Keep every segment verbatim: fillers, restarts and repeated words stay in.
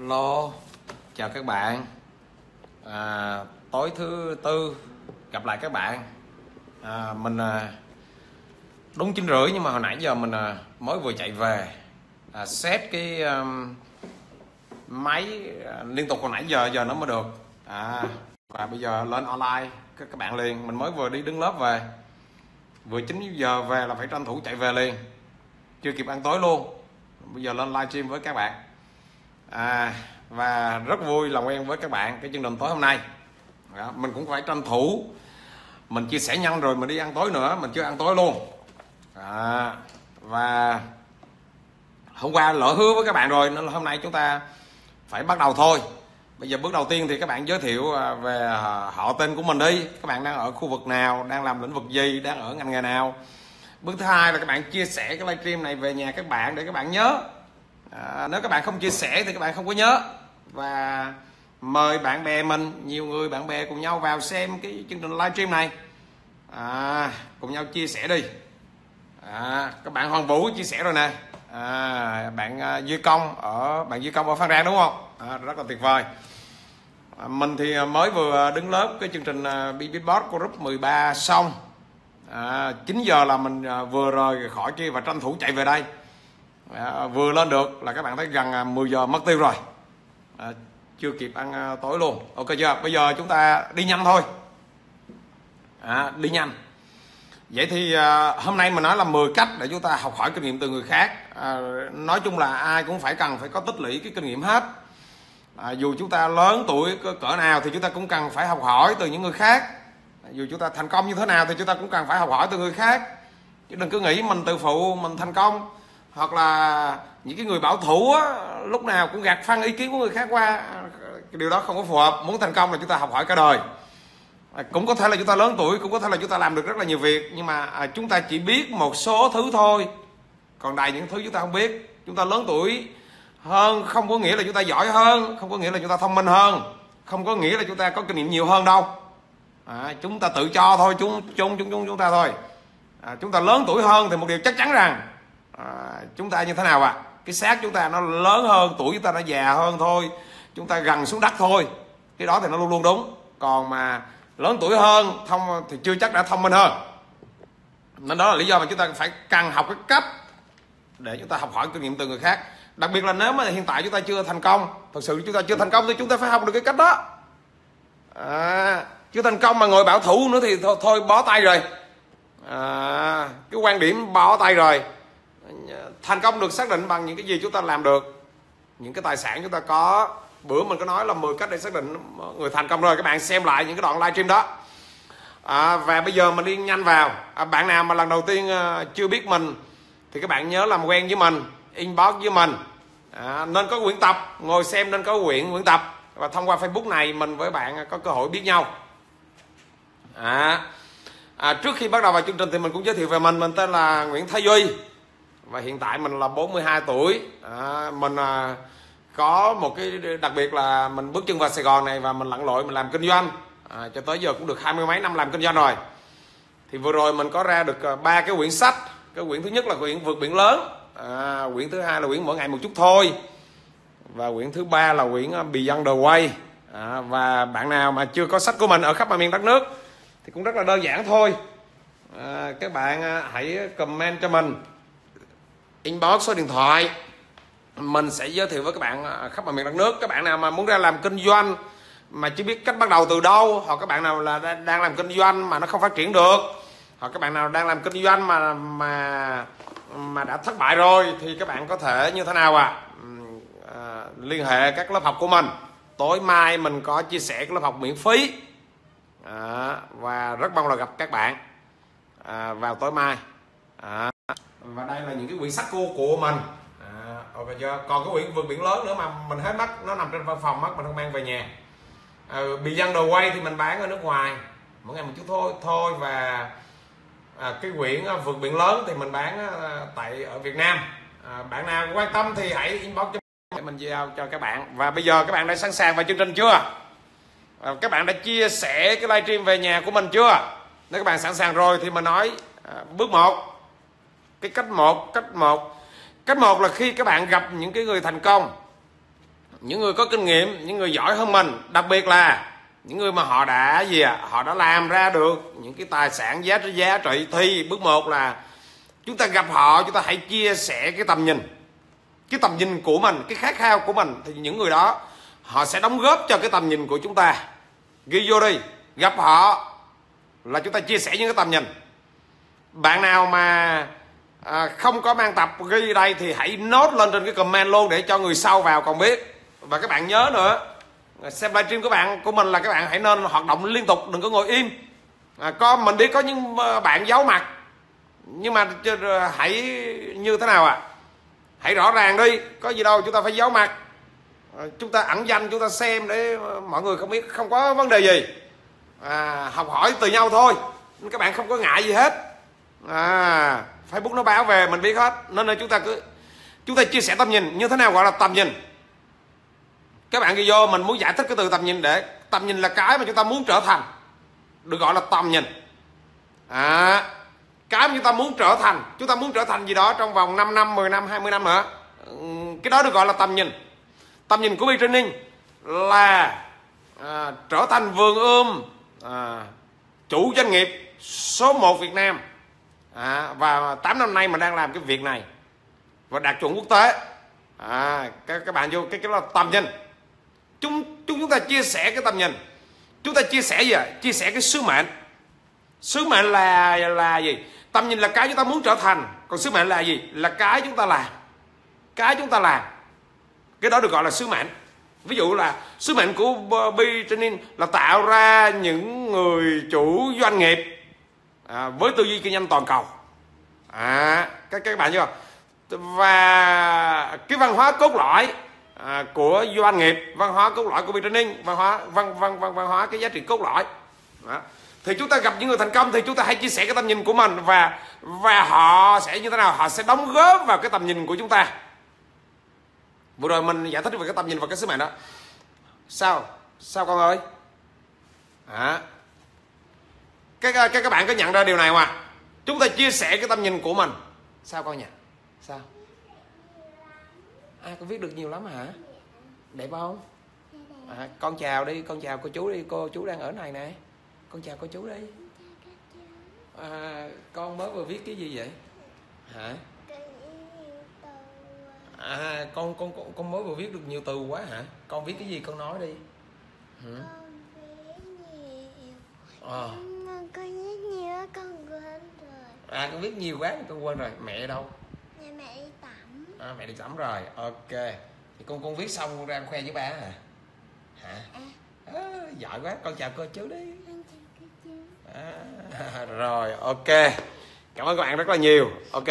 Hello, chào các bạn. à, Tối thứ tư gặp lại các bạn. à, Mình à, đúng chín rưỡi nhưng mà hồi nãy giờ mình à, mới vừa chạy về à, set cái um, máy à, liên tục hồi nãy giờ giờ nó mới được. à, Và bây giờ lên online các, các bạn liền. Mình mới vừa đi đứng lớp về, vừa chín giờ về là phải tranh thủ chạy về liền, chưa kịp ăn tối luôn. Bây giờ lên livestream với các bạn. à, Và rất vui làm quen với các bạn cái chương trình tối hôm nay. Đó, mình cũng phải tranh thủ mình chia sẻ nhanh rồi mình đi ăn tối nữa, mình chưa ăn tối luôn. à, Và hôm qua lỡ hứa với các bạn rồi nên là hôm nay chúng ta phải bắt đầu thôi. Bây giờ bước đầu tiên thì các bạn giới thiệu về họ tên của mình đi. Các bạn đang ở khu vực nào, đang làm lĩnh vực gì, đang ở ngành nghề nào. Bước thứ hai là các bạn chia sẻ cái livestream này về nhà các bạn để các bạn nhớ. à, Nếu các bạn không chia sẻ thì các bạn không có nhớ. Và mời bạn bè mình, nhiều người bạn bè cùng nhau vào xem cái chương trình livestream này. à, Cùng nhau chia sẻ đi. à, Các bạn Hoàng Vũ chia sẻ rồi nè. à, Bạn uh, Duy Công ở bạn Duy Công ở Phan Rang đúng không? à, Rất là tuyệt vời. à, Mình thì mới vừa đứng lớp cái chương trình uh, Beatbox Group mười ba xong. à, chín giờ là mình uh, vừa rời khỏi kia và tranh thủ chạy về đây. à, Vừa lên được là các bạn thấy gần uh, mười giờ mất tiêu rồi. à, Chưa kịp ăn uh, tối luôn. Ok chưa? Bây giờ chúng ta đi nhanh thôi. à, Đi nhanh. Vậy thì à, hôm nay mình nói là mười cách để chúng ta học hỏi kinh nghiệm từ người khác. à, Nói chung là ai cũng phải cần phải có tích lũy cái kinh nghiệm hết. à, Dù chúng ta lớn tuổi cỡ nào thì chúng ta cũng cần phải học hỏi từ những người khác. à, Dù chúng ta thành công như thế nào thì chúng ta cũng cần phải học hỏi từ người khác. Chứ đừng cứ nghĩ mình tự phụ, mình thành công. Hoặc là những cái người bảo thủ á, lúc nào cũng gạt phăng ý kiến của người khác qua. Cái điều đó không có phù hợp. Muốn thành công là chúng ta học hỏi cả đời. À, cũng có thể là chúng ta lớn tuổi, cũng có thể là chúng ta làm được rất là nhiều việc, nhưng mà à, chúng ta chỉ biết một số thứ thôi, còn đầy những thứ chúng ta không biết. Chúng ta lớn tuổi hơn không có nghĩa là chúng ta giỏi hơn, không có nghĩa là chúng ta thông minh hơn, không có nghĩa là chúng ta có kinh nghiệm nhiều hơn đâu. à, Chúng ta tự cho thôi, chúng chúng chúng chúng, chúng ta thôi. à, Chúng ta lớn tuổi hơn thì một điều chắc chắn rằng à, chúng ta như thế nào ạ? À? Cái xác chúng ta nó lớn hơn, tuổi chúng ta nó già hơn thôi, chúng ta gần xuống đất thôi. Cái đó thì nó luôn luôn đúng. Còn mà lớn tuổi hơn thông thì chưa chắc đã thông minh hơn. Nên đó là lý do mà chúng ta phải cần học cái cách để chúng ta học hỏi kinh nghiệm từ người khác. Đặc biệt là nếu mà hiện tại chúng ta chưa thành công, thật sự chúng ta chưa thành công thì chúng ta phải học được cái cách đó. à, Chưa thành công mà ngồi bảo thủ nữa thì thôi, thôi bó tay rồi. à, Cái quan điểm bó tay rồi. Thành công được xác định bằng những cái gì chúng ta làm được, những cái tài sản chúng ta có. Bữa mình có nói là mười cách để xác định người thành công rồi. Các bạn xem lại những cái đoạn livestream đó. à, Và bây giờ mình đi nhanh vào. à, Bạn nào mà lần đầu tiên uh, chưa biết mình thì các bạn nhớ làm quen với mình, inbox với mình. à, Nên có quyển tập, ngồi xem nên có quyển quyển tập. Và thông qua Facebook này mình với bạn có cơ hội biết nhau. à, à, Trước khi bắt đầu vào chương trình thì mình cũng giới thiệu về mình. Mình tên là Nguyễn Thái Duy và hiện tại mình là bốn mươi hai tuổi. à, Mình uh, có một cái đặc biệt là mình bước chân vào Sài Gòn này và mình lặn lội mình làm kinh doanh. à, cho tới giờ cũng được hai mươi mấy năm làm kinh doanh rồi. Thì vừa rồi mình có ra được ba cái quyển sách. Cái quyển thứ nhất là quyển Vượt Biển Lớn. à, Quyển thứ hai là quyển Mỗi Ngày Một Chút Thôi. Và quyển thứ ba là quyển Beyond the Way. à, Và bạn nào mà chưa có sách của mình ở khắp mọi miền đất nước thì cũng rất là đơn giản thôi. à, Các bạn hãy comment cho mình, inbox số điện thoại, mình sẽ giới thiệu với các bạn khắp mọi miền đất nước. Các bạn nào mà muốn ra làm kinh doanh mà chưa biết cách bắt đầu từ đâu, hoặc các bạn nào là đang làm kinh doanh mà nó không phát triển được, hoặc các bạn nào đang làm kinh doanh mà mà mà đã thất bại rồi, thì các bạn có thể như thế nào ạ? À? À, liên hệ các lớp học của mình. Tối mai mình có chia sẻ cái lớp học miễn phí. à, Và rất mong là gặp các bạn à, vào tối mai. à, Và đây là những cái quyển sách của, của mình. À, ok chưa? Còn cái quyển Vượt Biển Lớn nữa mà mình hết mất, nó nằm trên văn phòng mất, mình không mang về nhà. à, Beyond the Way thì mình bán ở nước ngoài, mỗi ngày một chút thôi thôi. Và à, cái quyển Vượt Biển Lớn thì mình bán à, tại ở Việt Nam. à, Bạn nào quan tâm thì hãy inbox cho để mình giao cho các bạn. Và bây giờ các bạn đã sẵn sàng vào chương trình chưa? à, Các bạn đã chia sẻ cái livestream về nhà của mình chưa? Nếu các bạn sẵn sàng rồi thì mình nói à, bước một. Cái cách một, cách một Cách một là khi các bạn gặp những cái người thành công, những người có kinh nghiệm, những người giỏi hơn mình, đặc biệt là những người mà họ đã gì à, họ đã làm ra được những cái tài sản giá giá trị. Thì bước một là chúng ta gặp họ, chúng ta hãy chia sẻ cái tầm nhìn, cái tầm nhìn của mình, cái khát khao của mình. Thì những người đó họ sẽ đóng góp cho cái tầm nhìn của chúng ta. Ghi vô đi, gặp họ là chúng ta chia sẻ những cái tầm nhìn. Bạn nào mà à, không có mang tập ghi đây thì hãy nốt lên trên cái comment luôn để cho người sau vào còn biết. Và các bạn nhớ nữa, xem livestream của bạn của mình là các bạn hãy nên hoạt động liên tục, đừng có ngồi im. À, có mình biết có những bạn giấu mặt, nhưng mà hãy như thế nào ạ? À? Hãy rõ ràng đi, có gì đâu chúng ta phải giấu mặt. À, chúng ta ẩn danh, chúng ta xem để mọi người không biết, không có vấn đề gì. À, học hỏi từ nhau thôi, các bạn không có ngại gì hết. À, Facebook nó báo về mình biết hết, nên là chúng ta cứ chúng ta chia sẻ tầm nhìn. Như thế nào gọi là tầm nhìn? Các bạn ghi vô, mình muốn giải thích cái từ tầm nhìn. Để tầm nhìn là cái mà chúng ta muốn trở thành, được gọi là tầm nhìn. À, cái mà chúng ta muốn trở thành, chúng ta muốn trở thành gì đó trong vòng năm năm, mười năm, hai mươi năm nữa, cái đó được gọi là tầm nhìn. Tầm nhìn của B-Training là à, trở thành vườn ươm à, chủ doanh nghiệp số một Việt Nam. À, và tám năm nay mình đang làm cái việc này và đạt chuẩn quốc tế. À, các, các bạn vô cái cái đó là tầm nhìn. Chúng, chúng chúng ta chia sẻ cái tầm nhìn. Chúng ta chia sẻ gì ạ? Chia sẻ cái sứ mệnh. Sứ mệnh là là gì? Tầm nhìn là cái chúng ta muốn trở thành, còn sứ mệnh là gì? Là cái chúng ta làm. Cái chúng ta làm. Cái đó được gọi là sứ mệnh. Ví dụ là sứ mệnh của B-Training là tạo ra những người chủ doanh nghiệp à, với tư duy kinh doanh toàn cầu. À, các các bạn chưa? Và cái văn hóa cốt lõi à, của doanh nghiệp, văn hóa cốt lõi của B-Training, văn hóa văn văn văn văn hóa cái giá trị cốt lõi. Đó. Thì chúng ta gặp những người thành công thì chúng ta hãy chia sẻ cái tầm nhìn của mình, và và họ sẽ như thế nào? Họ sẽ đóng góp vào cái tầm nhìn của chúng ta. Vừa rồi mình giải thích về cái tầm nhìn và cái sứ mệnh đó. Sao? Sao con ơi? À. Các, các các bạn có nhận ra điều này không ạ? Chúng ta chia sẻ cái tầm nhìn của mình. Sao con nhỉ? Sao? À, con viết được nhiều lắm hả? Đẹp không? À, con chào đi, con chào cô chú đi, cô chú đang ở này nè. Con chào cô chú đi. À, con mới vừa viết cái gì vậy? Hả? À, con con con con mới vừa viết được nhiều từ quá hả? Con viết cái gì con nói đi. Hả? À. Con viết nhiều quá con quên rồi. À, con viết nhiều quá con quên rồi. Mẹ đâu? Mẹ mẹ đi tắm. À, mẹ đi tắm rồi. Ok. Thì con con viết xong con ra khoe với ba hả? Hả? À. À, giỏi quá. Con chào cô chú đi. Con chào cô chú. À, rồi ok. Cảm ơn các bạn rất là nhiều. Ok.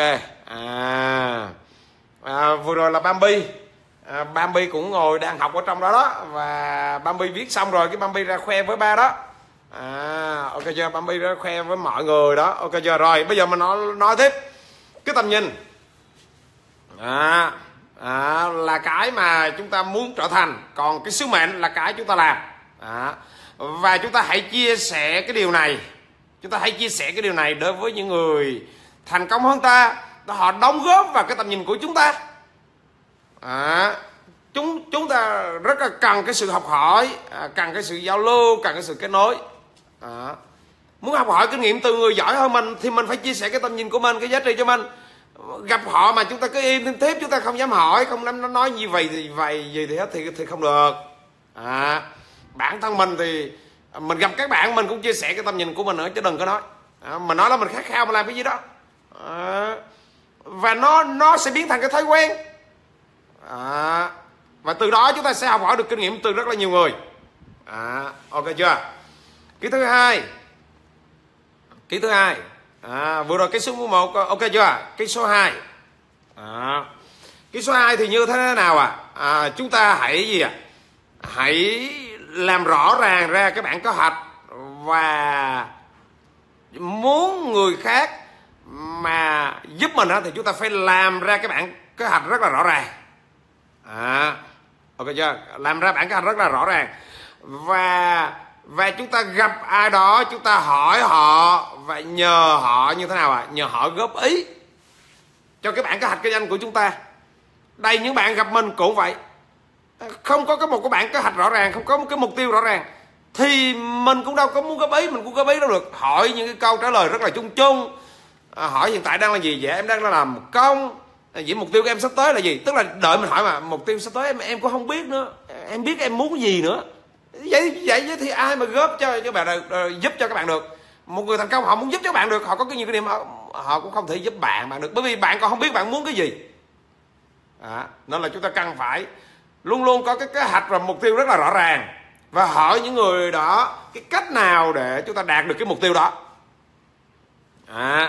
À, à vừa rồi là Bambi. À, Bambi cũng ngồi đang học ở trong đó đó. Và Bambi viết xong rồi cái Bambi ra khoe với ba đó. À, ok chưa? Bambi ra khoe với mọi người đó. Ok chưa? Rồi bây giờ mình nói, nói tiếp. Cái tầm nhìn à, à, là cái mà chúng ta muốn trở thành, còn cái sứ mệnh là cái chúng ta làm. À, và chúng ta hãy chia sẻ cái điều này. Chúng ta hãy chia sẻ cái điều này đối với những người thành công hơn ta. Họ đóng góp vào cái tầm nhìn của chúng ta. À, chúng chúng ta rất là cần cái sự học hỏi, à, cần cái sự giao lưu, cần cái sự kết nối. À, muốn học hỏi kinh nghiệm từ người giỏi hơn mình thì mình phải chia sẻ cái tầm nhìn của mình, cái giá trị cho mình. Gặp họ mà chúng ta cứ im liên tiếp, chúng ta không dám hỏi, không dám nói như vậy thì vậy gì thì hết thì thì không được. À, bản thân mình thì mình gặp các bạn mình cũng chia sẻ cái tầm nhìn của mình nữa, chứ đừng có nói à, mình nói là mình khát khao mà làm cái gì đó à, và nó nó sẽ biến thành cái thói quen à, và từ đó chúng ta sẽ học hỏi được kinh nghiệm từ rất là nhiều người. À, ok chưa? Cái thứ hai, cái thứ hai à, vừa rồi cái số một ok chưa? Cái số hai à, cái số hai thì như thế nào à? À, chúng ta hãy gì à? Hãy làm rõ ràng ra cái bản kế hoạch, và muốn người khác mà giúp mình đó, thì chúng ta phải làm ra cái bản kế hoạch rất là rõ ràng. À, ok chưa? Làm ra bản kế hoạch rất là rõ ràng, và và chúng ta gặp ai đó chúng ta hỏi họ và nhờ họ như thế nào à? Nhờ họ góp ý cho cái bản kế hoạch kinh doanh của chúng ta. Đây, những bạn gặp mình cũng vậy. không có cái một cái bản kế hoạch rõ ràng, không có một cái mục tiêu rõ ràng, thì mình cũng đâu có muốn góp ý, mình cũng góp ý đâu được. Hỏi những cái câu trả lời rất là chung chung. À, hỏi hiện tại đang là gì? Dạ em đang làm công. À, vậy mục tiêu của em sắp tới là gì? Tức là đợi mình hỏi mà mục tiêu sắp tới em em cũng không biết nữa. Em biết em muốn cái gì nữa. Vậy vậy thì ai mà góp cho các bạn được, giúp cho các bạn được? Một người thành công họ muốn giúp cho bạn được, họ có cái nhiều cái điểm họ, họ cũng không thể giúp bạn bạn được, bởi vì bạn còn không biết bạn muốn cái gì. À, nên là chúng ta cần phải luôn luôn có cái kế hoạch và mục tiêu rất là rõ ràng, và hỏi những người đó cái cách nào để chúng ta đạt được cái mục tiêu đó. À,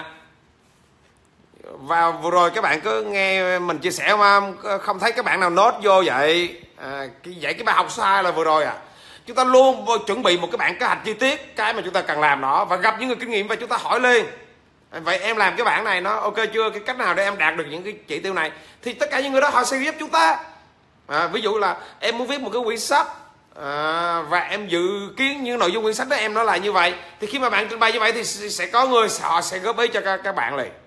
và vừa rồi các bạn cứ nghe mình chia sẻ không, không thấy các bạn nào nốt vô vậy. À, vậy cái bài học sai là vừa rồi à. Chúng ta luôn chuẩn bị một cái bản kế hoạch chi tiết cái mà chúng ta cần làm đó, và gặp những người kinh nghiệm và chúng ta hỏi liền. Vậy em làm cái bản này nó ok chưa? Cái cách nào để em đạt được những cái chỉ tiêu này? Thì tất cả những người đó họ sẽ giúp chúng ta. À, ví dụ là em muốn viết một cái quyển sách, à, và em dự kiến những nội dung quyển sách đó em nói là như vậy, thì khi mà bạn trình bày như vậy thì sẽ có người họ sẽ góp ý cho các, các bạn liền.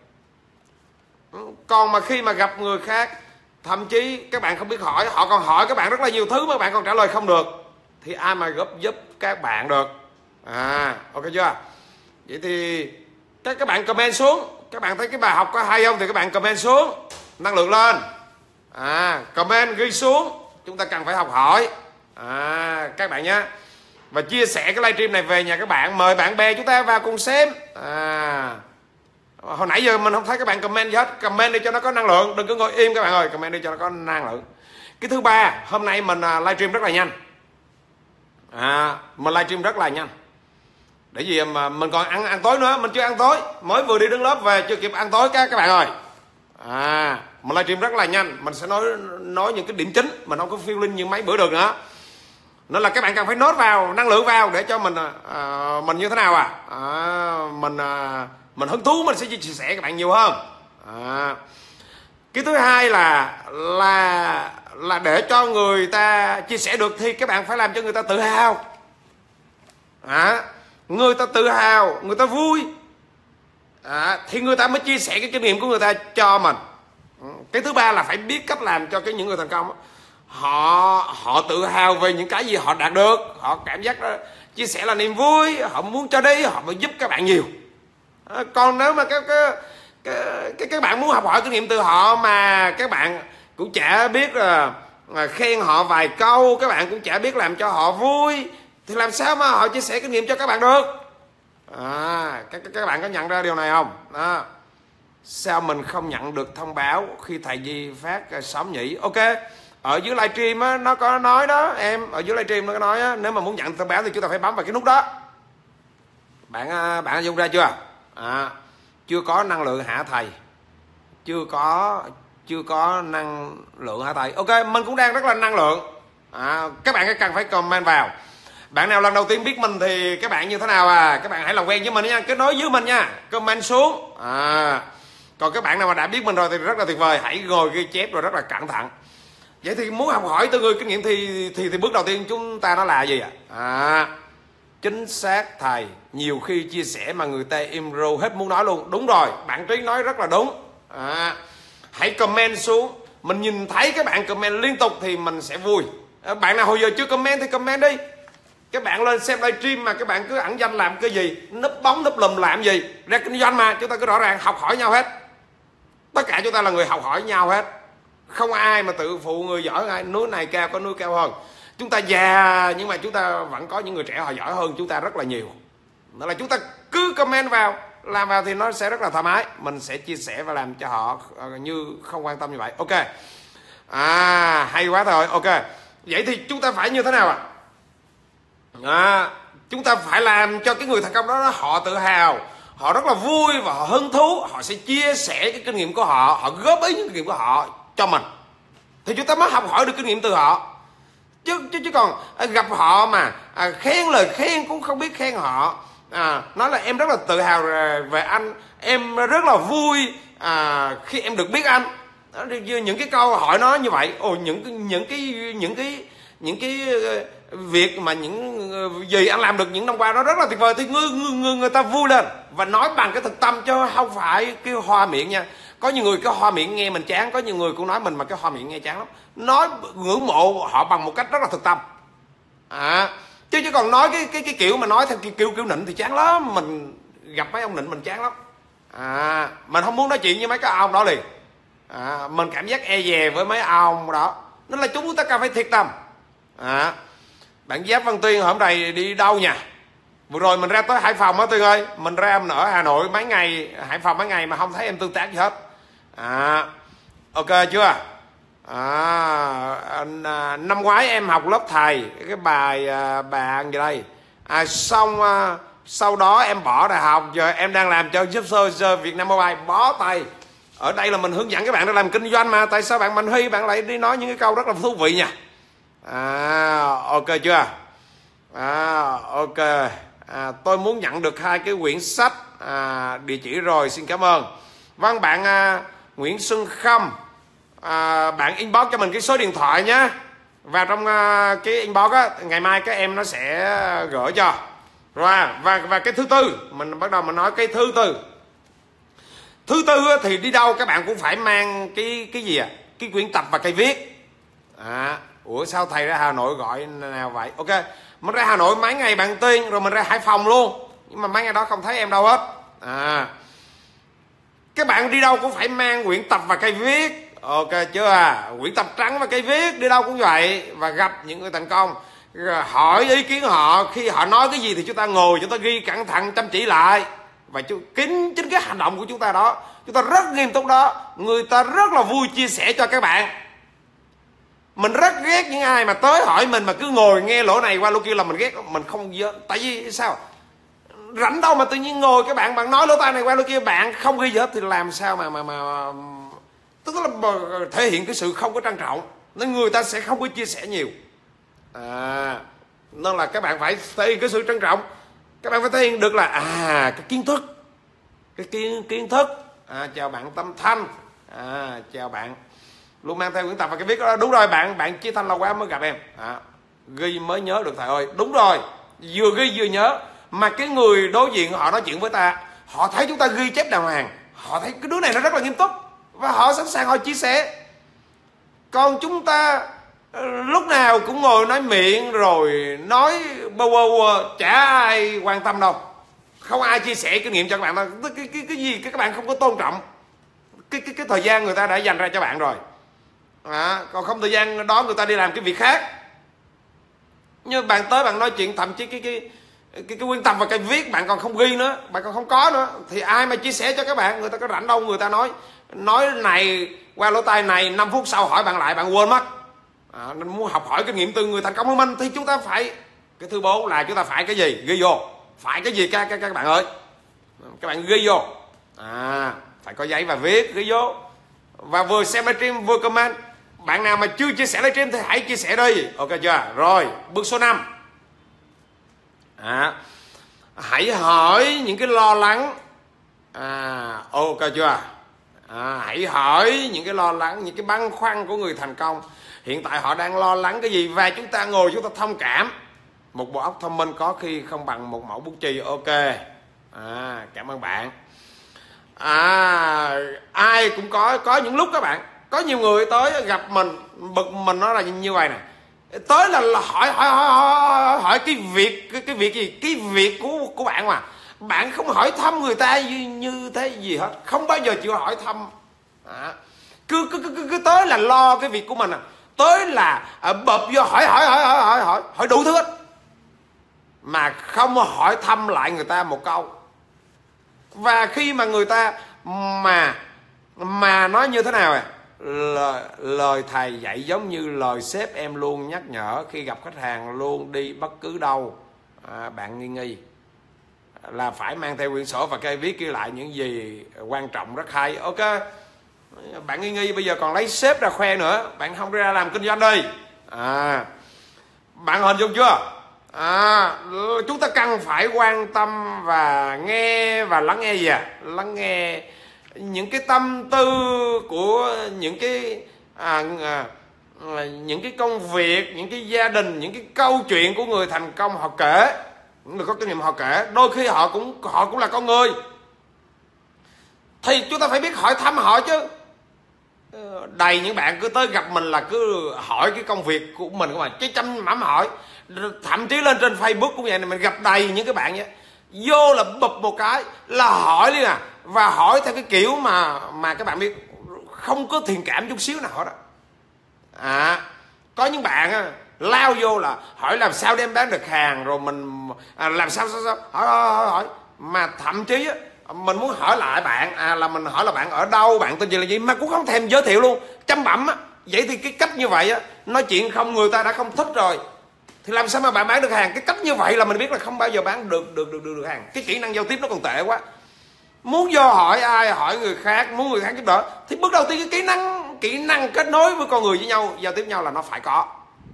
Còn mà khi mà gặp người khác, thậm chí các bạn không biết hỏi, họ còn hỏi các bạn rất là nhiều thứ mà bạn còn trả lời không được, thì ai mà góp giúp các bạn được. À, ok chưa? Vậy thì các các bạn comment xuống, các bạn thấy cái bài học có hay không thì các bạn comment xuống, năng lượng lên. À, comment ghi xuống, chúng ta cần phải học hỏi. À, các bạn nhé. Và chia sẻ cái livestream này về nhà các bạn, mời bạn bè chúng ta vào cùng xem. À, hồi nãy giờ mình không thấy các bạn comment gì hết. Comment đi cho nó có năng lượng, đừng có ngồi im các bạn ơi, comment đi cho nó có năng lượng. Cái thứ ba, hôm nay mình livestream rất là nhanh. À, mình livestream rất là nhanh. Để gì mà mình còn ăn ăn tối nữa, mình chưa ăn tối, mới vừa đi đứng lớp về chưa kịp ăn tối các các bạn ơi. À, mình livestream rất là nhanh, mình sẽ nói nói những cái điểm chính, mình không có feeling như mấy bữa được nữa. Nên là các bạn cần phải nốt vào, năng lượng vào để cho mình à, mình như thế nào à, à mình à, mình hứng thú mình sẽ chia sẻ các bạn nhiều hơn. À, cái thứ hai là là là để cho người ta chia sẻ được thì các bạn phải làm cho người ta tự hào. À, người ta tự hào, người ta vui, à, thì người ta mới chia sẻ cái kinh nghiệm của người ta cho mình. Cái thứ ba là phải biết cách làm cho cái những người thành công họ họ tự hào về những cái gì họ đạt được, họ cảm giác đó, chia sẻ là niềm vui, họ muốn cho đi, họ mới giúp các bạn nhiều. À, còn nếu mà các cái, cái, cái các bạn muốn học hỏi kinh nghiệm từ họ mà các bạn cũng chả biết là, là khen họ vài câu, các bạn cũng chả biết làm cho họ vui, thì làm sao mà họ chia sẻ kinh nghiệm cho các bạn được? À, các, các bạn có nhận ra điều này không? À, sao mình không nhận được thông báo khi thầy Di phát sớm nhỉ? Ok, ở dưới livestream á, nó có nói đó em, ở dưới livestream nó có nói á, nếu mà muốn nhận thông báo thì chúng ta phải bấm vào cái nút đó. Bạn bạn dùng ra chưa? À, chưa có năng lượng hả thầy? Chưa có chưa có năng lượng hả thầy? Ok, mình cũng đang rất là năng lượng. À, các bạn cần phải comment vào. Bạn nào lần đầu tiên biết mình thì các bạn như thế nào à? Các bạn hãy làm quen với mình nha, kết nối với mình nha, comment xuống. À, còn các bạn nào mà đã biết mình rồi thì rất là tuyệt vời, hãy ngồi ghi chép rồi rất là cẩn thận. Vậy thì muốn học hỏi từ người kinh nghiệm thì thì thì bước đầu tiên chúng ta nó là gì ạ? À? À, chính xác thầy, nhiều khi chia sẻ mà người ta im ru hết muốn nói luôn. Đúng rồi, bạn Trí nói rất là đúng. À, hãy comment xuống, mình nhìn thấy các bạn comment liên tục thì mình sẽ vui. À, bạn nào hồi giờ chưa comment thì comment đi. Các bạn lên xem livestream mà các bạn cứ ẩn danh làm cái gì, núp bóng núp lùm làm gì, ra kinh doanh mà chúng ta cứ rõ ràng học hỏi nhau hết. Tất cả chúng ta là người học hỏi nhau hết, không ai mà tự phụ người giỏi ai. Núi này cao có núi cao hơn. Chúng ta già nhưng mà chúng ta vẫn có những người trẻ họ giỏi hơn chúng ta rất là nhiều. Đó là chúng ta cứ comment vào, làm vào thì nó sẽ rất là thoải mái. Mình sẽ chia sẻ và làm cho họ như không quan tâm như vậy. Ok, à hay quá thôi. Ok, vậy thì chúng ta phải như thế nào ạ? À? À, chúng ta phải làm cho cái người thành công đó họ tự hào, họ rất là vui và họ hứng thú, họ sẽ chia sẻ cái kinh nghiệm của họ, họ góp ý những kinh nghiệm của họ cho mình, thì chúng ta mới học hỏi được kinh nghiệm từ họ. Chứ chứ, chứ còn gặp họ mà à, khen lời khen cũng không biết khen họ, à, nói là em rất là tự hào về anh, em rất là vui à, khi em được biết anh. Đó, những cái câu hỏi nó như vậy. Ồ, những những cái những cái những cái việc mà những gì anh làm được những năm qua nó rất là tuyệt vời, thì người, người, người, người ta vui lên và nói bằng cái thực tâm chứ không phải kêu hoa miệng nha. Có nhiều người cái hoa miệng nghe mình chán, có nhiều người cũng nói mình mà cái hoa miệng nghe chán lắm. Nói ngưỡng mộ họ bằng một cách rất là thực tâm. À, chứ chứ còn nói cái cái cái kiểu mà nói theo kiểu kiểu, kiểu nịnh thì chán lắm. Mình gặp mấy ông nịnh mình chán lắm. À, mình không muốn nói chuyện với mấy cái ông đó liền. À, mình cảm giác e dè với mấy ông đó. Nên là chúng ta cần phải thiệt tâm. À, bạn Giáp Văn Tuyên hôm nay đi đâu nha? Vừa rồi mình ra tới Hải Phòng á Tuyên ơi. Mình ra mình ở Hà Nội mấy ngày, Hải Phòng mấy ngày mà không thấy em tương tác gì hết. À, ok chưa? À, à, năm ngoái em học lớp thầy cái bài à, bạn gì đây? À, xong à, sau đó em bỏ đại học, giờ em đang làm cho giúp sơ Việt Nam Mobile, bó tay. Ở đây là mình hướng dẫn các bạn để làm kinh doanh mà, tại sao bạn Mạnh Huy bạn lại đi nói những cái câu rất là thú vị nha. À, ok chưa? À, ok. À, tôi muốn nhận được hai cái quyển sách, à, địa chỉ rồi, xin cảm ơn. Vâng, bạn à, Nguyễn Xuân Khâm, à, bạn inbox cho mình cái số điện thoại nhé. Và trong à, cái inbox á, ngày mai các em nó sẽ gửi cho. Rồi, và và cái thứ tư, mình bắt đầu mình nói cái thứ tư. Thứ tư thì đi đâu các bạn cũng phải mang cái cái gì à? Cái quyển tập và cây viết. À, ủa sao thầy ra Hà Nội gọi nào vậy? Ok, mình ra Hà Nội mấy ngày bạn Tuyên, rồi mình ra Hải Phòng luôn. Nhưng mà mấy ngày đó không thấy em đâu hết. À, các bạn đi đâu cũng phải mang quyển tập và cây viết. Ok chưa à? Quyển tập trắng và cây viết, đi đâu cũng vậy. Và gặp những người thành công, hỏi ý kiến họ, khi họ nói cái gì thì chúng ta ngồi, chúng ta ghi cẩn thận chăm chỉ lại. Và chính chính cái hành động của chúng ta đó, chúng ta rất nghiêm túc đó, người ta rất là vui chia sẻ cho các bạn. Mình rất ghét những ai mà tới hỏi mình mà cứ ngồi nghe lỗ này qua lỗ kia là mình ghét. Mình không nhớ. Tại vì sao? Rảnh đâu mà tự nhiên ngồi các bạn bạn nói lỗ tai này qua lỗ kia, bạn không ghi gì hết thì làm sao mà mà mà tức là thể hiện cái sự không có trân trọng, nên người ta sẽ không có chia sẻ nhiều. À, nên là các bạn phải thể hiện cái sự trân trọng. Các bạn phải thể hiện được là à cái kiến thức, cái kiến kiến thức. À, chào bạn Tâm Thanh. À, chào bạn. Luôn mang theo quyển tập và cái viết đó. Đúng rồi, bạn bạn Chí Thanh lâu quá mới gặp em. À, ghi mới nhớ được thầy ơi. Đúng rồi, vừa ghi vừa nhớ. Mà cái người đối diện họ nói chuyện với ta, họ thấy chúng ta ghi chép đàng hoàng, họ thấy cái đứa này nó rất là nghiêm túc và họ sẵn sàng họ chia sẻ. Còn chúng ta lúc nào cũng ngồi nói miệng rồi nói bơ bơ, chả ai quan tâm đâu, không ai chia sẻ kinh nghiệm cho các bạn đâu. Cái, cái, cái, cái gì các bạn không có tôn trọng cái, cái, cái thời gian người ta đã dành ra cho bạn rồi. À, còn không thời gian đó người ta đi làm cái việc khác. Như bạn tới bạn nói chuyện, thậm chí cái cái cái, cái quyển tập và cái viết bạn còn không ghi nữa, bạn còn không có nữa, thì ai mà chia sẻ cho các bạn? Người ta có rảnh đâu, người ta nói nói này qua lỗ tai này, năm phút sau hỏi bạn lại bạn quên mất. À, nên muốn học hỏi kinh nghiệm từ người thành công hơn mình thì chúng ta phải, cái thứ bốn là chúng ta phải cái gì? Ghi vô. Phải cái gì các các, các bạn ơi? Các bạn ghi vô. À, phải có giấy và viết, ghi vô. Và vừa xem livestream vừa comment. Bạn nào mà chưa chia sẻ livestream thì hãy chia sẻ đi. Ok chưa? Rồi, bước số năm. À, hãy hỏi những cái lo lắng. À, ok chưa? À, hãy hỏi những cái lo lắng, những cái băn khoăn của người thành công. Hiện tại họ đang lo lắng cái gì, và chúng ta ngồi chúng ta thông cảm. Một bộ óc thông minh có khi không bằng một mẫu bút chì. Ok. À, cảm ơn bạn. À, ai cũng có có những lúc các bạn, có nhiều người tới gặp mình bực mình, nó là như vậy nè. Tới là, là hỏi, hỏi hỏi hỏi hỏi cái việc cái cái việc gì, cái việc của của bạn mà bạn không hỏi thăm người ta như, như thế gì hết, không bao giờ chịu hỏi thăm. À, cứ, cứ cứ cứ tới là lo cái việc của mình à. Tới là à, bập vô hỏi hỏi hỏi hỏi hỏi hỏi hỏi đủ thứ hết, mà không hỏi thăm lại người ta một câu. Và khi mà người ta mà mà nói như thế nào à, lời, lời thầy dạy giống như lời sếp em luôn nhắc nhở khi gặp khách hàng, luôn đi bất cứ đâu à, bạn nghi nghi là phải mang theo quyển sổ và cây viết ghi lại những gì quan trọng. Rất hay. Ok, bạn nghi nghi bây giờ còn lấy sếp ra khoe nữa, bạn không ra làm kinh doanh đi. À, bạn hình dung chưa? À, chúng ta cần phải quan tâm và nghe và lắng nghe gì à? Lắng nghe những cái tâm tư của những cái à, à, những cái công việc, những cái gia đình, những cái câu chuyện của người thành công họ kể, những người có kinh nghiệm họ kể. Đôi khi họ cũng họ cũng là con người. thì chúng ta phải biết hỏi thăm họ chứ. Đầy những bạn cứ tới gặp mình là cứ hỏi cái công việc của mình không à, chứ chăm mắm hỏi. Thậm chí lên trên Facebook cũng vậy này, mình gặp đầy những cái bạn vậy, vô là bụp một cái là hỏi đi nè, và hỏi theo cái kiểu mà mà các bạn biết không có thiện cảm chút xíu nào đó. À, có những bạn á, lao vô là hỏi làm sao đem bán được hàng, rồi mình à, làm sao sao sao hỏi hỏi hỏi, hỏi. Mà thậm chí á, mình muốn hỏi lại bạn à, là mình hỏi là bạn ở đâu, bạn tên gì là gì, mà cũng không thèm giới thiệu luôn, chăm bẩm á. Vậy thì cái cách như vậy á, nói chuyện không người ta đã không thích rồi, thì làm sao mà bạn bán được hàng? Cái cách như vậy là mình biết là không bao giờ bán được được được được, được hàng. Cái kỹ năng giao tiếp nó còn tệ quá. Muốn vô hỏi ai, hỏi người khác, muốn người khác giúp đỡ, thì bước đầu tiên cái kỹ năng kỹ năng kết nối với con người với nhau, giao tiếp với nhau là nó phải có.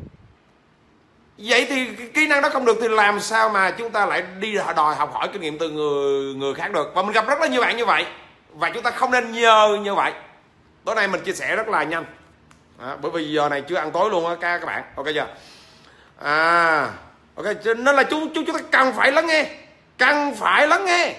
Vậy thì cái kỹ năng đó không được thì làm sao mà chúng ta lại đi đòi học hỏi kinh nghiệm từ người người khác được? Và mình gặp rất là nhiều bạn như vậy, và chúng ta không nên nhờ như vậy. Tối nay mình chia sẻ rất là nhanh, à, bởi vì giờ này chưa ăn tối luôn á các các bạn, ok chưa? À, ok, nên là chúng chúng chúng ta cần phải lắng nghe, cần phải lắng nghe.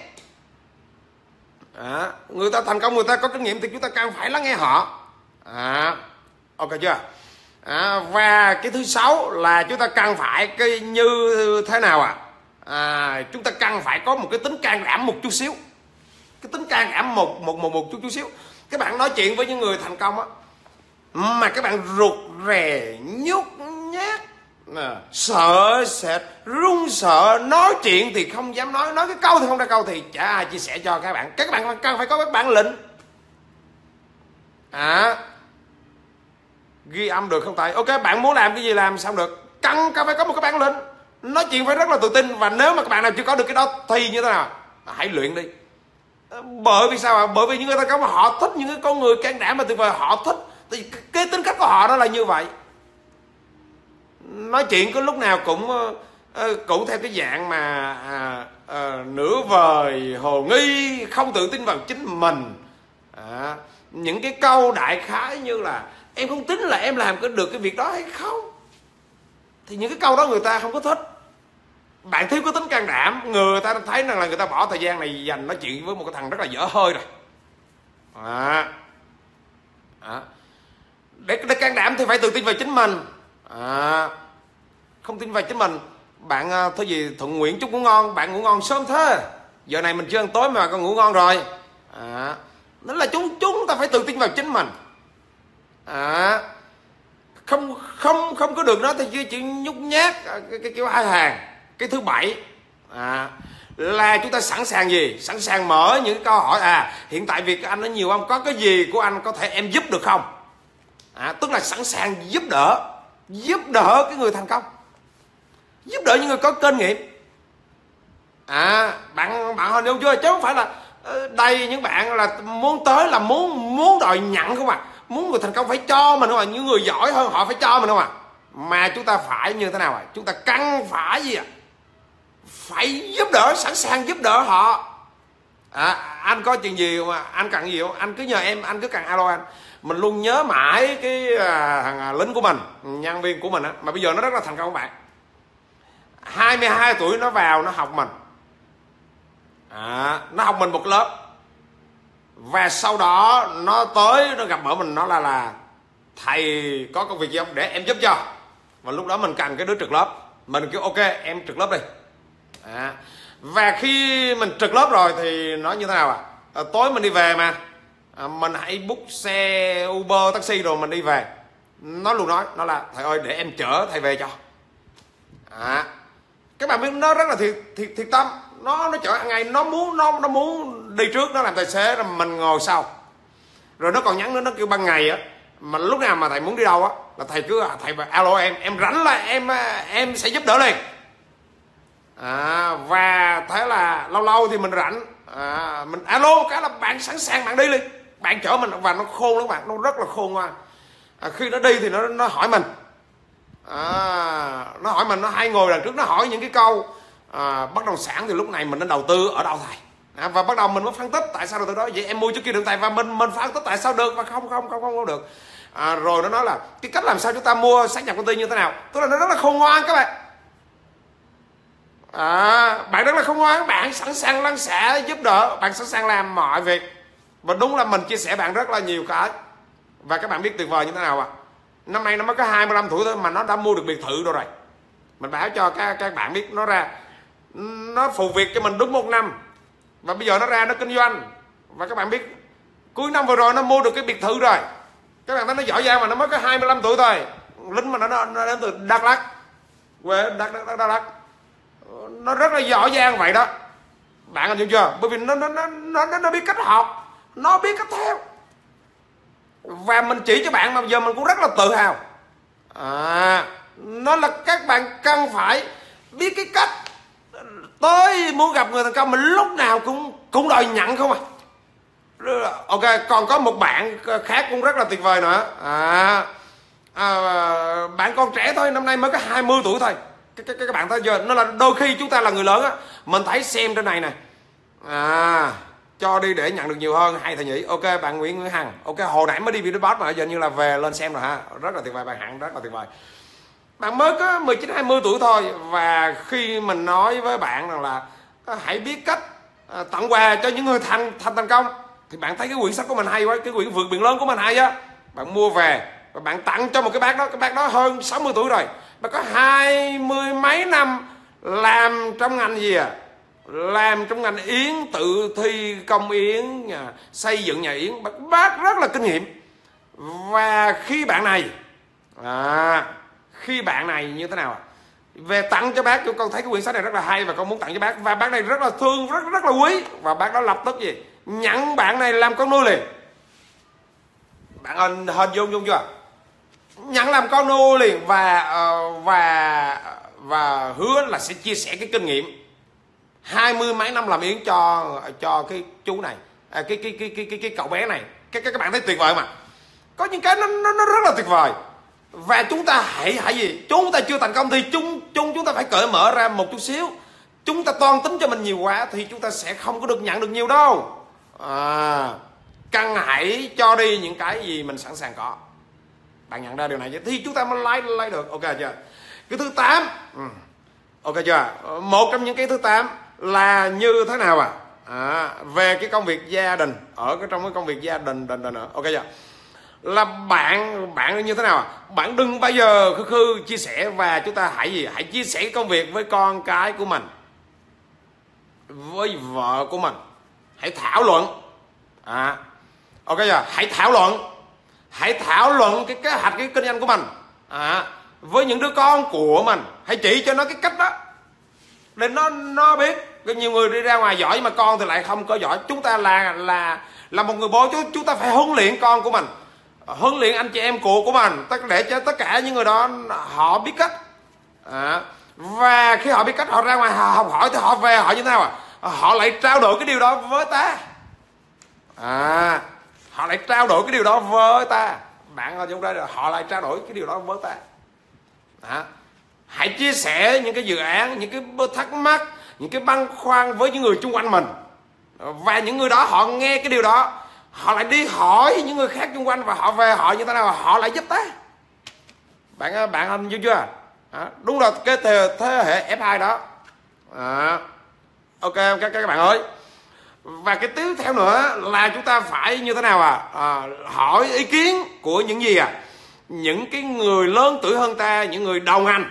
À, người ta thành công, người ta có kinh nghiệm thì chúng ta cần phải lắng nghe họ. À, ok chưa? À, và cái thứ sáu là chúng ta cần phải cái như thế nào à? À, chúng ta cần phải có một cái tính can đảm một chút xíu, cái tính can đảm một một một một chút chút xíu. Các bạn nói chuyện với những người thành công á, mà các bạn rụt rè, nhút nhát, à, sợ sệt, run sợ, nói chuyện thì không dám nói, nói cái câu thì không ra câu, thì chả ai chia sẻ cho các bạn. Các bạn cần phải có các bản lĩnh. À, ghi âm được không thầy? Ok, bạn muốn làm cái gì làm sao được, cần cần phải có một cái bản lĩnh, nói chuyện phải rất là tự tin. Và nếu mà các bạn nào chưa có được cái đó thì như thế nào? Hãy luyện đi. Bởi vì sao ạ? Bởi vì những người ta có mà họ thích những cái con người can đảm mà tuyệt vời, họ thích thì cái tính cách của họ đó là như vậy. Nói chuyện có lúc nào cũng cũng theo cái dạng mà à, à, nửa vời, hồ nghi, không tự tin vào chính mình. À, những cái câu đại khái như là em không tính là em làm được cái việc đó hay không, thì những cái câu đó người ta không có thích. Bạn thiếu có tính can đảm, người ta thấy rằng là người ta bỏ thời gian này dành nói chuyện với một cái thằng rất là dở hơi rồi. À, à. Để, để can đảm thì phải tự tin vào chính mình. À, không tin vào chính mình, bạn thứ gì Thuận Nguyễn chúc ngủ ngon, bạn ngủ ngon sớm thế, giờ này mình chưa ăn tối mà con ngủ ngon rồi. À, nên là chúng chúng ta phải tự tin vào chính mình. À, không không không có được nói thì chỉ, chỉ nhút nhát cái, cái kiểu hai hàng. Cái thứ bảy à, là chúng ta sẵn sàng gì? Sẵn sàng mở những câu hỏi. À, hiện tại việc của anh nó nhiều không? Có cái gì của anh có thể em giúp được không? À, tức là sẵn sàng giúp đỡ, giúp đỡ cái người thành công, giúp đỡ những người có kinh nghiệm. À, bạn bạn hiểu chưa? Chứ không phải là đây những bạn là muốn tới là muốn muốn đòi nhận không à, muốn người thành công phải cho mình không à, những người giỏi hơn họ phải cho mình không à. Mà chúng ta phải như thế nào à? Chúng ta cần phải gì à? Phải giúp đỡ, sẵn sàng giúp đỡ họ. À, anh có chuyện gì mà anh cần gì không? Anh cứ nhờ em, anh cứ cần alo anh. Mình luôn nhớ mãi cái à, thằng lính của mình, nhân viên của mình á, mà bây giờ nó rất là thành công các bạn. hai mươi hai tuổi nó vào nó học mình. À, nó học mình một lớp. Và sau đó nó tới nó gặp ở mình, nó là là thầy có công việc gì không để em giúp cho. Và lúc đó mình cần cái đứa trực lớp, mình kêu ok em trực lớp đi. À, và khi mình trực lớp rồi thì nó như thế nào à? À, tối mình đi về mà à, mình hãy book xe Uber taxi rồi mình đi về. Nó luôn nói nó là thầy ơi để em chở thầy về cho. À, các bạn biết nó rất là thiệt thiệt thiệt tâm. Nó nó chở hàng ngày, nó muốn nó nó muốn đi trước, nó làm tài xế rồi mình ngồi sau. Rồi nó còn nhắn nữa, nó kêu ban ngày á mà lúc nào mà thầy muốn đi đâu á là thầy cứ thầy alo em, em rảnh là em em sẽ giúp đỡ liền. À, và thế là lâu lâu thì mình rảnh à, mình alo cái là bạn sẵn sàng bạn đi liền, bạn chở mình. Và nó khôn lắm bạn, nó rất là khôn ngoan. À, khi nó đi thì nó nó hỏi mình à, nó hỏi mình, nó hay ngồi đằng trước nó hỏi những cái câu à, bất động sản thì lúc này mình nên đầu tư ở đâu thầy. À, và bắt đầu mình mới phân tích tại sao đầu tư đó. Vậy em mua trước kia được thầy, và mình mình phân tích tại sao được và không không không không được. À, rồi nó nói là cái cách làm sao chúng ta mua xác nhập công ty như thế nào. Tức là nó rất là khôn ngoan các bạn. À, bạn rất là khôn ngoan, bạn sẵn sàng lăn xả giúp đỡ, bạn sẵn sàng làm mọi việc Và đúng là mình chia sẻ bạn rất là nhiều cái. Và các bạn biết tuyệt vời như thế nào ạ? À? Năm nay nó mới có hai mươi lăm tuổi thôi mà nó đã mua được biệt thự rồi rồi. Mình báo cho các, các bạn biết nó ra, nó phụ việc cho mình đúng một năm. Và bây giờ nó ra nó kinh doanh. Và các bạn biết cuối năm vừa rồi nó mua được cái biệt thự rồi. Các bạn thấy nó giỏi giang mà nó mới có hai mươi lăm tuổi thôi. Lính mà nó, nó, nó đến từ Đắk Lắk, quê Đắk Đắk Đắk Lắk. Nó rất là giỏi giang vậy đó. Bạn hình dung chưa? Bởi vì nó nó nó nó nó biết cách học, nó biết cách theo. Và mình chỉ cho bạn mà giờ mình cũng rất là tự hào. À, nó là các bạn cần phải biết cái cách. Tới muốn gặp người thành công mình lúc nào cũng cũng đòi nhận không à. Ok, còn có một bạn khác cũng rất là tuyệt vời nữa. À, à bạn còn trẻ thôi, năm nay mới có hai mươi tuổi thôi. Các, các, các bạn thấy chưa? Nó là đôi khi chúng ta là người lớn á, mình thấy xem trên này nè. À, cho đi để nhận được nhiều hơn, hay thầy nhỉ. Ok, bạn Nguyễn Nguyễn Hằng. Ok, hồi nãy mới đi video boss mà giờ như là về lên xem rồi ha. Rất là tuyệt vời, bạn Hằng rất là tuyệt vời. Bạn mới có mười chín hai mươi tuổi thôi. Và khi mình nói với bạn rằng là hãy biết cách tặng quà cho những người thành thành thành công, thì bạn thấy cái quyển sách của mình hay quá, cái quyển Vượt Biển Lớn của mình hay á, bạn mua về và bạn tặng cho một cái bác đó. Cái bác đó hơn sáu mươi tuổi rồi, bạn có hai mươi mấy năm làm trong ngành gì à, làm trong ngành yến, tự thi công yến, nhà, xây dựng nhà yến. Bác, bác rất là kinh nghiệm. Và khi bạn này à, khi bạn này như thế nào à? Về tặng cho bác, con thấy cái quyển sách này rất là hay và con muốn tặng cho bác. Và bác này rất là thương, rất rất là quý. Và bác đó lập tức gì nhận bạn này làm con nuôi liền. Bạn hình hình dung dung chưa? Nhận làm con nuôi liền. Và và và hứa là sẽ chia sẻ cái kinh nghiệm hai mươi mấy năm làm yến cho cho cái chú này, à, cái, cái cái cái cái cái cậu bé này. Cái các bạn thấy tuyệt vời mà. Có những cái nó nó, nó rất là tuyệt vời. Và chúng ta hãy hãy gì? Chúng ta chưa thành công thì chúng chúng chúng ta phải cởi mở ra một chút xíu. Chúng ta toan tính cho mình nhiều quá thì chúng ta sẽ không có được nhận được nhiều đâu. À, cần hãy cho đi những cái gì mình sẵn sàng có. Bạn nhận ra điều này chứ? Thì chúng ta mới lấy lấy được. Ok chưa? Cái thứ tám. Ừ. Ok chưa? Một trong những cái thứ tám là như thế nào à? À, về cái công việc gia đình, ở cái trong cái công việc gia đình đình nữa. Ok chưa? Là bạn bạn như thế nào à? Bạn đừng bao giờ khư khư chia sẻ. Và chúng ta hãy gì? Hãy chia sẻ công việc với con cái của mình, với vợ của mình. Hãy thảo luận. À, ok chưa? Hãy thảo luận. Hãy thảo luận cái kế hoạch, cái kinh doanh của mình. À, với những đứa con của mình. Hãy chỉ cho nó cái cách đó để nó nó biết. Nhiều người đi ra ngoài giỏi mà con thì lại không có giỏi. Chúng ta là là là một người bố, chúng ta phải huấn luyện con của mình, huấn luyện anh chị em của của mình, để cho tất cả những người đó họ biết cách. À, và khi họ biết cách, họ ra ngoài họ học hỏi thì họ về họ như thế nào à? Họ lại trao đổi cái điều đó với ta. À, họ lại trao đổi cái điều đó với ta. Bạn ở trong đây họ lại trao đổi cái điều đó với ta. À, hãy chia sẻ những cái dự án, những cái thắc mắc, những cái băn khoăn với những người xung quanh mình. Và những người đó họ nghe cái điều đó, họ lại đi hỏi những người khác xung quanh và họ về họ như thế nào, họ lại giúp ta. Bạn bạn hình như chưa? À, đúng là cái thế, thế hệ ép hai đó. À, ok các các bạn ơi. Và cái tiếp theo nữa là chúng ta phải như thế nào à? À, hỏi ý kiến của những gì à? Những cái người lớn tuổi hơn ta, những người đầu ngành.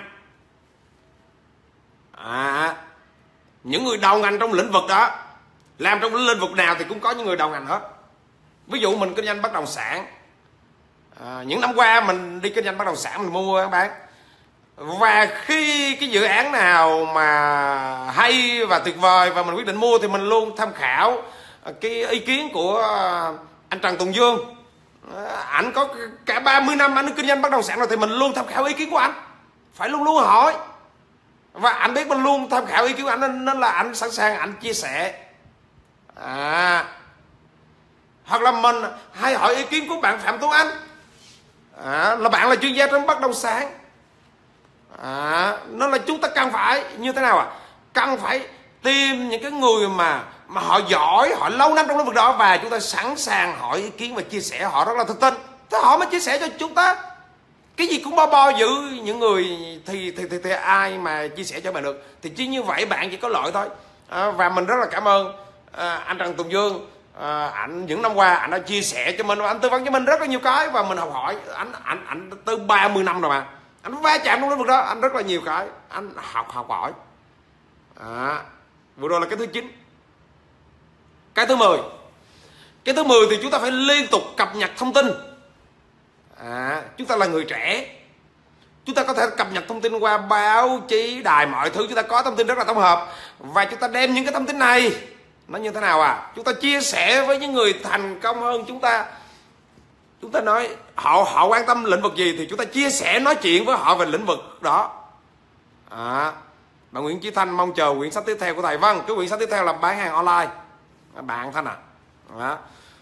À, những người đầu ngành trong lĩnh vực đó. Làm trong lĩnh vực nào thì cũng có những người đầu ngành hết. Ví dụ mình kinh doanh bất động sản, à, những năm qua mình đi kinh doanh bất động sản, mình mua các bạn. Và khi cái dự án nào mà hay và tuyệt vời và mình quyết định mua thì mình luôn tham khảo cái ý kiến của anh Trần Tùng Dương. Ảnh có cả ba mươi năm anh kinh doanh bất động sản rồi thì mình luôn tham khảo ý kiến của anh, phải luôn luôn hỏi. Và anh biết mình luôn tham khảo ý kiến của anh nên, nên là anh sẵn sàng anh chia sẻ. À, hoặc là mình hay hỏi ý kiến của bạn Phạm Tuấn Anh. À, là bạn là chuyên gia trong bất động sản. À, nó là chúng ta cần phải như thế nào à? Cần phải tìm những cái người mà mà họ giỏi, họ lâu năm trong lĩnh vực đó và chúng ta sẵn sàng hỏi ý kiến và chia sẻ, họ rất là thực tin. Thế họ mới chia sẻ cho chúng ta. Cái gì cũng bo bo giữ những người thì thì, thì thì ai mà chia sẻ cho bạn được. Thì chỉ như vậy bạn chỉ có lợi thôi. À, và mình rất là cảm ơn à, anh Trần Tùng Dương à, ảnh những năm qua ảnh đã chia sẻ cho mình, anh tư vấn cho mình rất là nhiều cái và mình học hỏi. Anh ảnh ảnh từ ba mươi năm rồi mà anh va chạm trong lĩnh vực đó, anh rất là nhiều cái anh học học hỏi. À, vừa rồi là cái thứ chín. Cái thứ mười, cái thứ mười thì chúng ta phải liên tục cập nhật thông tin. À, chúng ta là người trẻ, chúng ta có thể cập nhật thông tin qua báo chí, đài, mọi thứ. Chúng ta có thông tin rất là tổng hợp và chúng ta đem những cái thông tin này nó như thế nào à, chúng ta chia sẻ với những người thành công hơn chúng ta. Chúng ta nói họ họ quan tâm lĩnh vực gì thì chúng ta chia sẻ, nói chuyện với họ về lĩnh vực đó. À, bạn Nguyễn Chí Thanh mong chờ quyển sách tiếp theo của thầy. Vâng, cái quyển sách tiếp theo là bán hàng online. Bạn Thanh à, đó.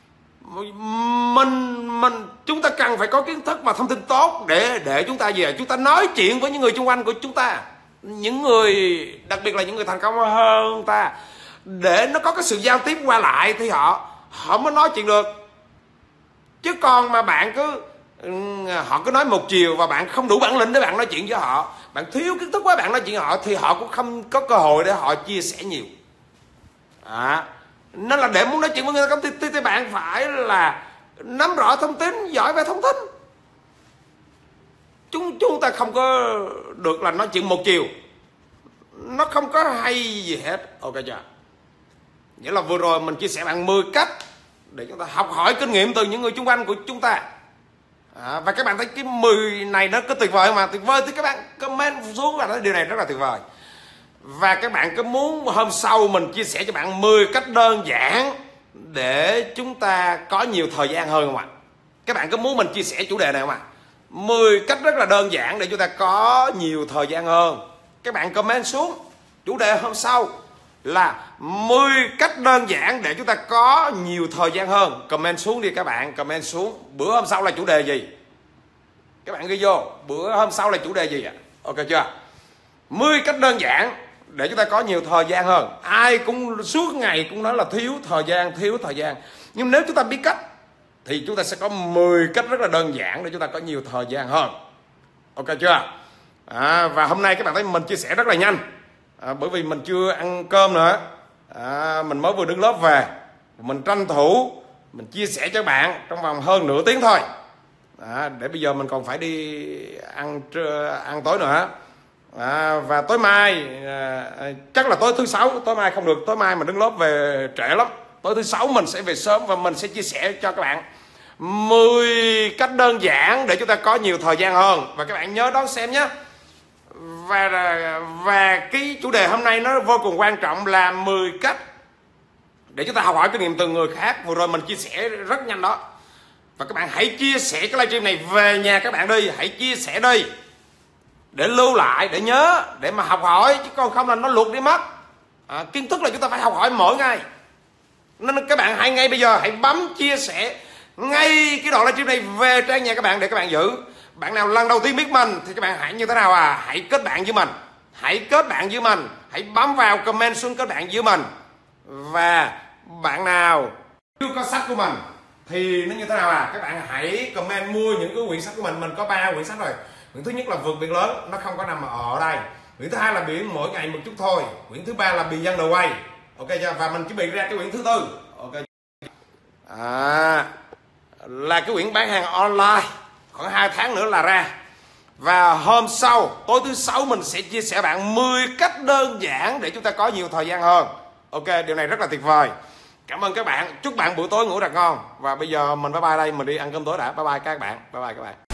mình mình chúng ta cần phải có kiến thức và thông tin tốt để để chúng ta về chúng ta nói chuyện với những người xung quanh của chúng ta, những người đặc biệt là những người thành công hơn ta, để nó có cái sự giao tiếp qua lại thì họ họ mới nói chuyện được. Chứ còn mà bạn cứ họ cứ nói một chiều và bạn không đủ bản lĩnh để bạn nói chuyện với họ, bạn thiếu kiến thức quá, bạn nói chuyện với họ thì họ cũng không có cơ hội để họ chia sẻ nhiều. À, nên là để muốn nói chuyện với người ta thì, thì, thì bạn phải là nắm rõ thông tin, giỏi về thông tin. Chúng chúng ta không có được là nói chuyện một chiều, nó không có hay gì hết. Ok chưa? Nghĩa là vừa rồi mình chia sẻ bạn mười cách để chúng ta học hỏi kinh nghiệm từ những người xung quanh của chúng ta. À, và các bạn thấy cái mười này nó có tuyệt vời mà, tuyệt vời thì các bạn comment xuống là nói điều này rất là tuyệt vời. Và các bạn có muốn hôm sau mình chia sẻ cho bạn mười cách đơn giản để chúng ta có nhiều thời gian hơn không ạ? Các bạn có muốn mình chia sẻ chủ đề này không ạ? mười cách rất là đơn giản để chúng ta có nhiều thời gian hơn. Các bạn comment xuống chủ đề hôm sau là mười cách đơn giản để chúng ta có nhiều thời gian hơn. Comment xuống đi các bạn, comment xuống. Bữa hôm sau là chủ đề gì? Các bạn ghi vô, bữa hôm sau là chủ đề gì ạ? Ok chưa? mười cách đơn giản để chúng ta có nhiều thời gian hơn. Ai cũng suốt ngày cũng nói là thiếu thời gian, thiếu thời gian. Nhưng nếu chúng ta biết cách thì chúng ta sẽ có mười cách rất là đơn giản để chúng ta có nhiều thời gian hơn. Ok chưa? À, và hôm nay các bạn thấy mình chia sẻ rất là nhanh. À, bởi vì mình chưa ăn cơm nữa. À, mình mới vừa đứng lớp về. Mình tranh thủ mình chia sẻ cho bạn trong vòng hơn nửa tiếng thôi. À, để bây giờ mình còn phải đi ăn ăn tối nữa. À, và tối mai à, chắc là tối thứ sáu, tối mai không được, tối mai mình đứng lớp về trễ lắm. Tối thứ sáu mình sẽ về sớm và mình sẽ chia sẻ cho các bạn mười cách đơn giản để chúng ta có nhiều thời gian hơn. Và các bạn nhớ đón xem nhé. Và và cái chủ đề hôm nay nó vô cùng quan trọng là mười cách để chúng ta học hỏi kinh nghiệm từ người khác. Vừa rồi mình chia sẻ rất nhanh đó. Và các bạn hãy chia sẻ cái livestream này về nhà các bạn đi, hãy chia sẻ đi để lưu lại, để nhớ, để mà học hỏi, chứ còn không là nó lụt đi mất. À, kiến thức là chúng ta phải học hỏi mỗi ngày. Nên các bạn hãy ngay bây giờ hãy bấm chia sẻ ngay cái đoạn livestream này về trang nhà các bạn để các bạn giữ. Bạn nào lần đầu tiên biết mình thì các bạn hãy như thế nào à? Hãy kết bạn với mình, hãy kết bạn với mình, hãy bấm vào comment xuống kết bạn với mình. Và bạn nào chưa có sách của mình thì nó như thế nào à? Các bạn hãy comment mua những cái quyển sách của mình. Mình có ba quyển sách rồi. Quyển thứ nhất là Vượt Biển Lớn, nó không có nằm ở đây. Quyển thứ hai là Biển Mỗi Ngày Một Chút Thôi. Quyển thứ ba là Beyond the Way. Ok chưa? Và mình chuẩn bị ra cái quyển thứ tư. Ok. À, là cái quyển bán hàng online. Khoảng hai tháng nữa là ra. Và hôm sau, tối thứ sáu mình sẽ chia sẻ bạn mười cách đơn giản để chúng ta có nhiều thời gian hơn. Ok, điều này rất là tuyệt vời. Cảm ơn các bạn. Chúc bạn buổi tối ngủ thật ngon. Và bây giờ mình bye bye đây, mình đi ăn cơm tối đã. Bye bye các bạn. Bye bye các bạn.